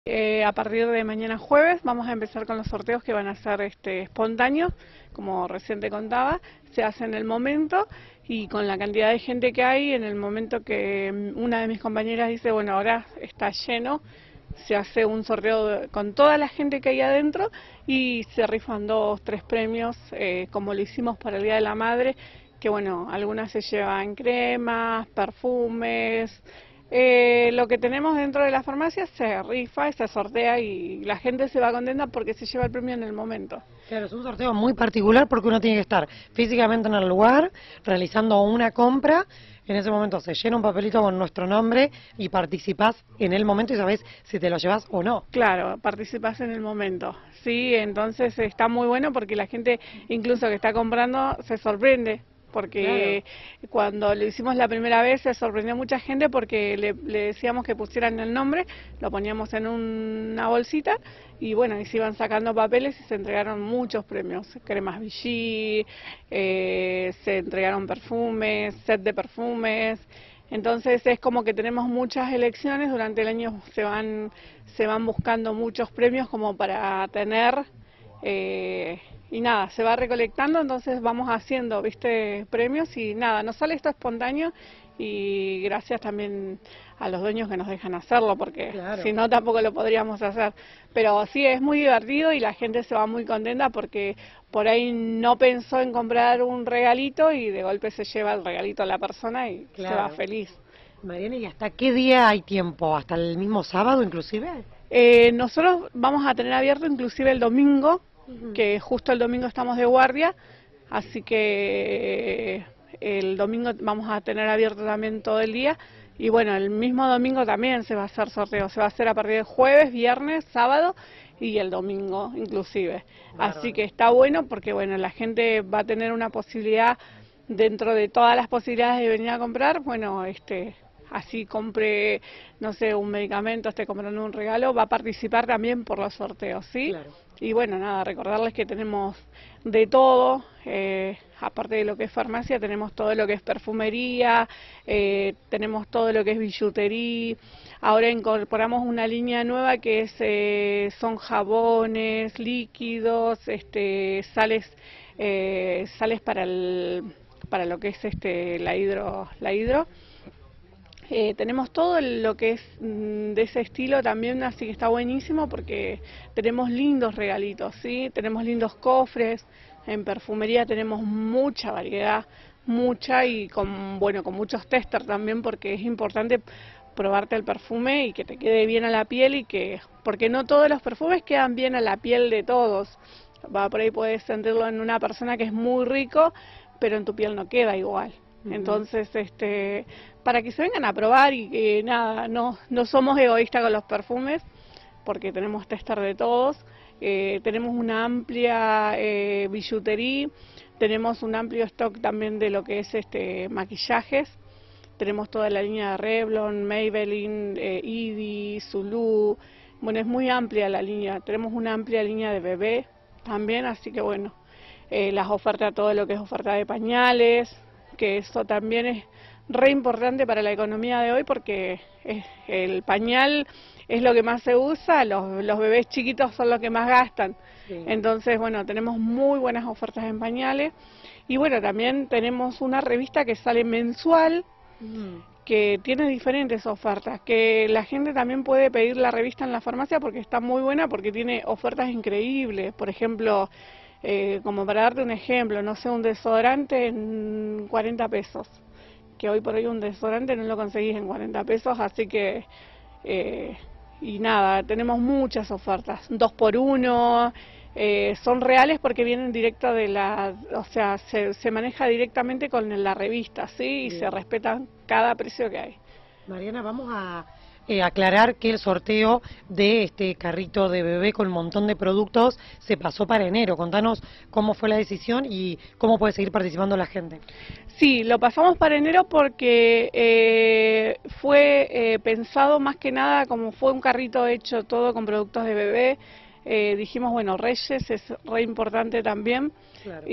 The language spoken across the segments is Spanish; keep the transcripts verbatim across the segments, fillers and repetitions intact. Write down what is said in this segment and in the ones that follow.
Eh, a partir de mañana jueves vamos a empezar con los sorteos que van a ser este, espontáneos, como recién te contaba, se hace en el momento y con la cantidad de gente que hay, en el momento que una de mis compañeras dice, bueno, ahora está lleno, se hace un sorteo con toda la gente que hay adentro y se rifan dos, tres premios, eh, como lo hicimos para el Día de la Madre, que bueno, algunas se llevan cremas, perfumes. Eh, lo que tenemos dentro de la farmacia se rifa, se sortea y la gente se va contenta porque se lleva el premio en el momento. Claro, es un sorteo muy particular porque uno tiene que estar físicamente en el lugar, realizando una compra. En ese momento se llena un papelito con nuestro nombre y participás en el momento y sabés si te lo llevas o no. Claro, participas en el momento. Sí, entonces está muy bueno porque la gente, incluso que está comprando, se sorprende. Porque claro, cuando lo hicimos la primera vez se sorprendió mucha gente porque le, le decíamos que pusieran el nombre, lo poníamos en un, una bolsita y bueno, y se iban sacando papeles y se entregaron muchos premios, cremas Vichy, eh, se entregaron perfumes, set de perfumes. Entonces es como que tenemos muchas elecciones, durante el año se van, se van buscando muchos premios como para tener, eh, y nada, se va recolectando, entonces vamos haciendo, viste, premios y nada, nos sale esto espontáneo y gracias también a los dueños que nos dejan hacerlo, porque Claro, si no tampoco lo podríamos hacer. Pero sí, es muy divertido y la gente se va muy contenta porque por ahí no pensó en comprar un regalito y de golpe se lleva el regalito a la persona y se va claro. feliz. Mariana, ¿y hasta qué día hay tiempo? ¿Hasta el mismo sábado inclusive? Eh, nosotros vamos a tener abierto inclusive el domingo, Ujú. que justo el domingo estamos de guardia, así que el domingo vamos a tener abierto también todo el día. Y bueno, el mismo domingo también se va a hacer sorteo, se va a hacer a partir de jueves, viernes, sábado y el domingo inclusive. Bárbaro. Así que está bueno porque bueno, la gente va a tener una posibilidad dentro de todas las posibilidades de venir a comprar, bueno, este, así compre, no sé, un medicamento, esté comprando un regalo, va a participar también por los sorteos, ¿sí? Claro. Y bueno, nada, recordarles que tenemos de todo, eh, aparte de lo que es farmacia, tenemos todo lo que es perfumería, eh, tenemos todo lo que es billutería. Ahora incorporamos una línea nueva que es, eh, son jabones, líquidos, este, sales, eh, sales para el, para lo que es este, la hidro, la hidro. Eh, tenemos todo lo que es mm, de ese estilo también, así que está buenísimo porque tenemos lindos regalitos, ¿sí? Tenemos lindos cofres, en perfumería tenemos mucha variedad, mucha y con, bueno, con muchos testers también porque es importante probarte el perfume y que te quede bien a la piel y que, porque no todos los perfumes quedan bien a la piel de todos. Va, por ahí puedes sentirlo en una persona que es muy rico, pero en tu piel no queda igual. Ujú. Entonces, este, para que se vengan a probar y que nada, no, no somos egoístas con los perfumes, porque tenemos tester de todos, eh, tenemos una amplia eh, billutería, tenemos un amplio stock también de lo que es este maquillajes, tenemos toda la línea de Revlon, Maybelline, eh, Ivy, Zulu, bueno, es muy amplia la línea, tenemos una amplia línea de bebé también, así que bueno, eh, las ofertas, todo lo que es oferta de pañales, que eso también es re importante para la economía de hoy porque es, el pañal es lo que más se usa, los, los bebés chiquitos son los que más gastan. Sí. Entonces, bueno, tenemos muy buenas ofertas en pañales y bueno, también tenemos una revista que sale mensual, Mm. que tiene diferentes ofertas, que la gente también puede pedir la revista en la farmacia porque está muy buena, porque tiene ofertas increíbles. Por ejemplo, eh, como para darte un ejemplo, no sé, un desodorante en cuarenta pesos, que hoy por hoy un desodorante no lo conseguís en cuarenta pesos, así que, eh, y nada, tenemos muchas ofertas, dos por uno, eh, son reales porque vienen directo de la, o sea, se, se maneja directamente con la revista, ¿sí? Y Bien. se respetan cada precio que hay. Mariana, vamos a eh, aclarar que el sorteo de este carrito de bebé con un montón de productos se pasó para enero. Contanos cómo fue la decisión y cómo puede seguir participando la gente. Sí, lo pasamos para enero porque eh, fue eh, pensado más que nada, como fue un carrito hecho todo con productos de bebé, eh, dijimos, bueno, Reyes es re importante también. Claro.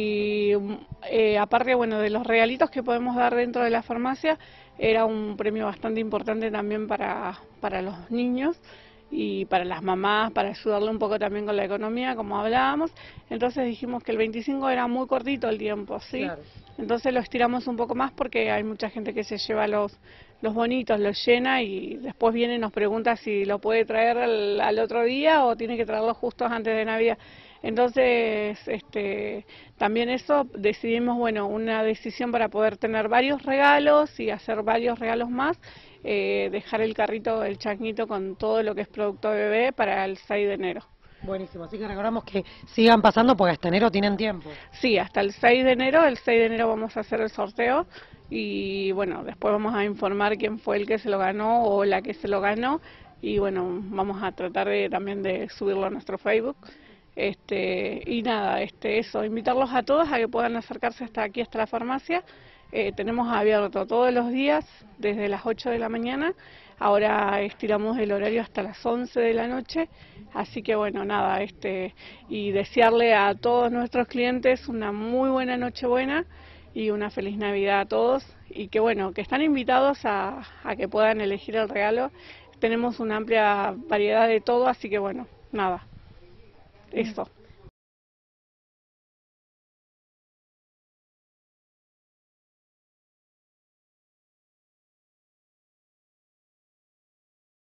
Y eh, aparte, bueno, de los regalitos que podemos dar dentro de la farmacia, era un premio bastante importante también para, para los niños. y para las mamás, para ayudarle un poco también con la economía, como hablábamos. Entonces dijimos que el veinticinco era muy cortito el tiempo, ¿sí? Claro. Entonces lo estiramos un poco más porque hay mucha gente que se lleva los, los bonitos, los llena y después viene y nos pregunta si lo puede traer al, al otro día o tiene que traerlo justo antes de Navidad. Entonces, este, también eso decidimos, bueno, una decisión para poder tener varios regalos y hacer varios regalos más, eh, dejar el carrito, el changuito con todo lo que es producto de bebé para el seis de enero. Buenísimo, así que recordamos que sigan pasando porque hasta enero tienen tiempo. Sí, hasta el seis de enero, el seis de enero vamos a hacer el sorteo y bueno, después vamos a informar quién fue el que se lo ganó o la que se lo ganó y bueno, vamos a tratar de, también de subirlo a nuestro Facebook. Este, y nada, este, eso, invitarlos a todos a que puedan acercarse hasta aquí, hasta la farmacia. Eh, tenemos abierto todos los días desde las ocho de la mañana, ahora estiramos el horario hasta las once de la noche, así que bueno, nada, este, y desearle a todos nuestros clientes una muy buena Nochebuena y una feliz Navidad a todos, y que bueno, que están invitados a, a que puedan elegir el regalo. Tenemos una amplia variedad de todo, así que bueno, nada. Eso.